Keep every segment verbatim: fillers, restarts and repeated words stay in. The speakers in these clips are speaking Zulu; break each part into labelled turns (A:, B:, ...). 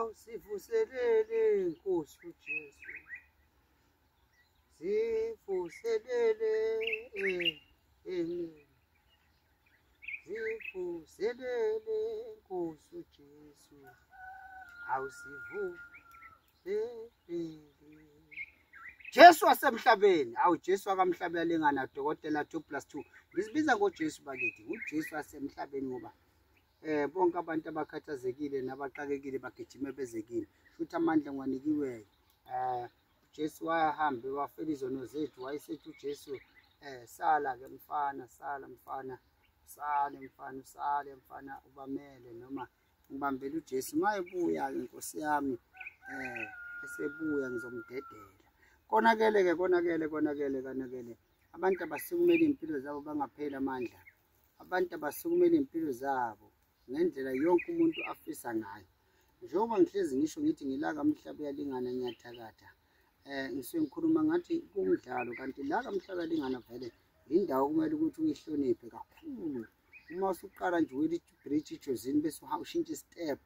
A: awusivuselele Nkosi uJesu sivuselele eh eh sivuselele Nkosi uJesu awusivuselele Jesu wasemhlabeni awu Jesu akamhlabeni alingana dokotela two plus two ngisibiza ngoJesu bakithi uJesu wasemhlabeni ngoba eh bonke abantu abakhathazekile nabaqakekile bagijime bezekile futhi amandla ngwanikiwe eh Jesu wahambe wafela izono zethu wayesethi uJesu eh sala ke mfana sala mfana sale mfana sale mfana ubamele noma ngibambele uJesu mayebuya inkosi yami eh esebuya ngizomdedela konakele ke konakele konakele konakele abantu abasukumela impilo zabo bangaphela amandla abantu abasukumela impilo zabo ngendlela yonke umuntu afisa ngayo njengoba ngihlezi ngisho ngithi ngilaka mhlaba yalingana nyathakatha eh ngisuke ngikhuluma ngathi kumdlalo kanti laka mhlaba yalingana vele indawo kumele ukuthi uyihloniphe kakhulu uma usuqala nje ukuthi bridge ijozini bese ushintsha istep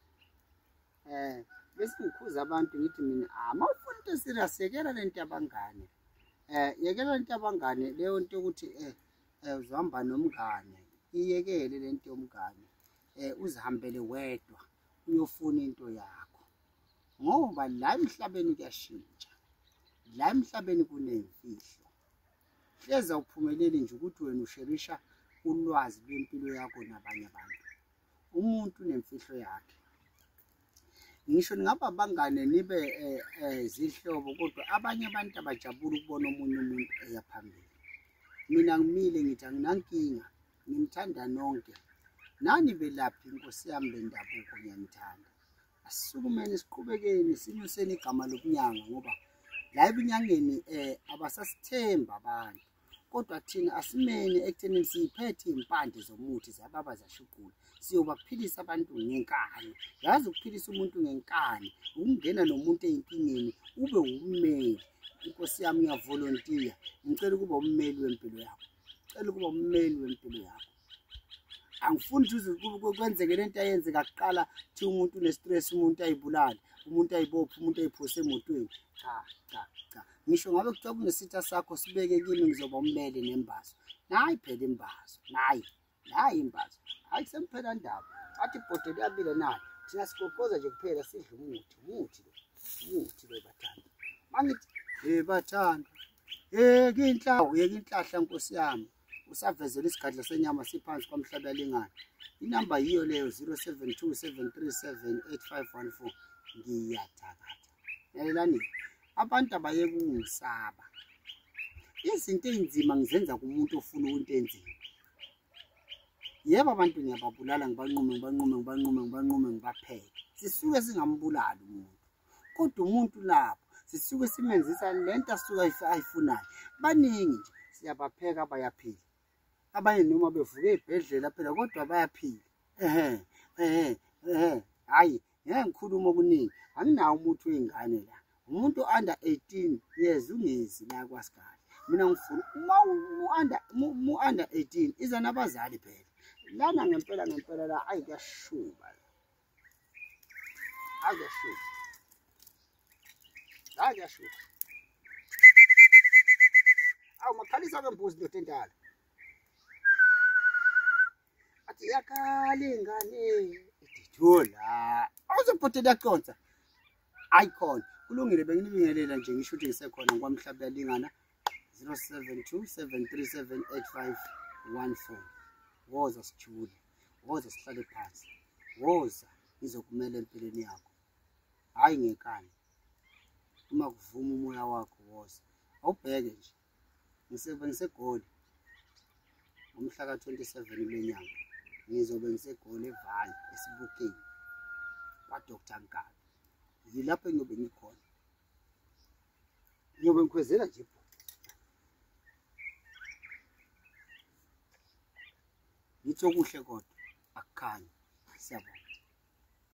A: eh bese ngikhuza abantu ngithi mina ama ufuna into serious yekela lento abangane eh yekela lento abangane leyo nto ukuthi eh uzihamba nomngane iyekele lento yomngane eh uzihambele wedwa uyofuna into yakho ngoba la emhlabeni kuyashintsha la emhlabeni kunemfihlo hleza uphumelele nje ukuthi wena usherisha ulwazi lwempilo yakho nabanye abantu umuntu unemfihlo yakhe ngisho ngaba bangane nibe zihlobo kodwa abanye abantu abajabula ukubona omunye umuntu eyaphambili mina ngimile ngithi anginankinga ngimthanda nonke nani belaphi inkosi yami bendabuko ngiyamthanda asisukumene siqhubekeni sinyuseni igama lokunyanga ngoba la ebunyangeni eh abasasithemba abantu kodwa thina asimene ekuthenini siyiphethe impande zomuthi zababa zashuqula siyobaphilisa abantu ngenkani yazi ukuphilisa umuntu ngenkani ukungena nomuntu eyinkingeni ube ummeli inkosi yami uyavolontiya ngicela ukuba ummeli wempilo yakho ngicela ukuba ummeli wempilo yakho angifuni ukuthi kwenzeke lento ayenzeka kuqala thi umuntu une stress umuntu ayibulala umuntu ayibopha umuntu ayiphose emotweni cha cha cha ngisho ngabe kuthiwa kunesitha sakho sibeke kimi ngizoba ummeli nembazo nayi phela imbazo nayi nayi imbazo hayi semphela ndaba athi ibhodo liyabile nayo thina sigogoza nje kuphela sidla umuthi umuthi lo umuthi lo bathanda mangithi eh bathanda eh kinhlawo yekinhlahla Nkosi yami usavezela isigadla senyama siphansi kwamhlaba yalingana inamba yiyo leyo zero seven two seven three seven eight five one four ngiyathakatha yalelani abantu abayeke ukungisaba izinto ezinzima ngizenza kumuntu ofuna into enzima yebo abantu ngiyababulala ngibanqume ngibanqume ngibanqume ngibanqume ngibapheke sisuke singambulali umuntu kodwa umuntu lapho sisuke simenzisa lento asuka ayifunayo baningi nje siyabapheka abayaphila abanye noma bevuke ezibhedlela phela kodwa bayaphila ehe ehe ehe hayi ngeke ngikhuluma okuningi anginawo umuntu wengane la umuntu under eighteen years ungezi la kwasigaba mina ngifuna uma u-under mu-under eighteen iza nabazali phela lana ngempela ngempela la ayi kuyashuba akuyashuba akuyashuba awu makhalisa kwembuzi ndoda endala athi yakhala ingane idithola awuzobhotela konza icon kulungile benginibingelela nje ngisho ukuthi ngisekhona kwamhlaba yalingana zero seven two seven three seven eight five one four woza sijule woza sihlale phansi woza ngizokumela empilweni yakho hayi ngenkani uma kuvuma umoya wakho woza awubheke nje ngisebenza ngisegoli umhla ka twenty-seven lenyanga ngizobe ngisegoli evani esibukeni kwa Doctor Nkabi yilapho ngiyobe ngikhona ngiyobe ngikhwezela nje ngitho kuhle kodwa akukhanyi siyabona.